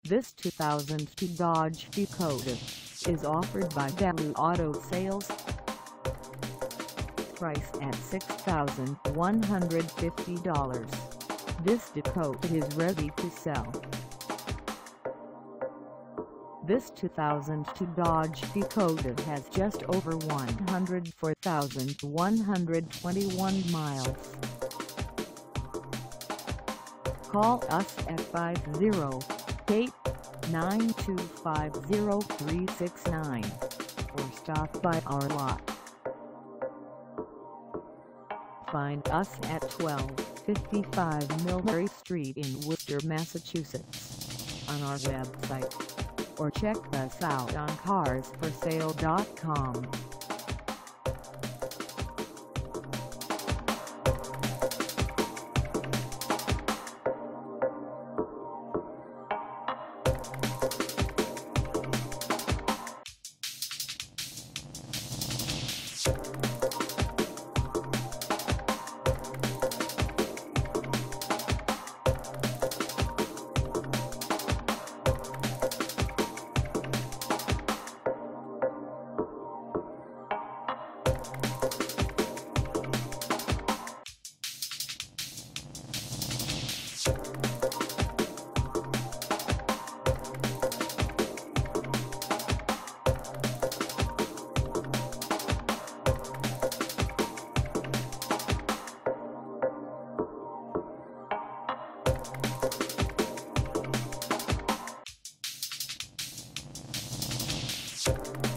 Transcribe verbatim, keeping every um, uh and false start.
This two thousand two Dodge Dakota is offered by Valu Auto Sales. Priced at six thousand one hundred fifty dollars, this Dakota is ready to sell. This two thousand two Dodge Dakota has just over one hundred four thousand one hundred twenty-one miles. Call us at five oh eight, nine two five oh three six nine or stop by our lot. Find us at twelve fifty-five Millbury Street in Worcester, Massachusetts on our website, or check us out on cars for sale dot com. You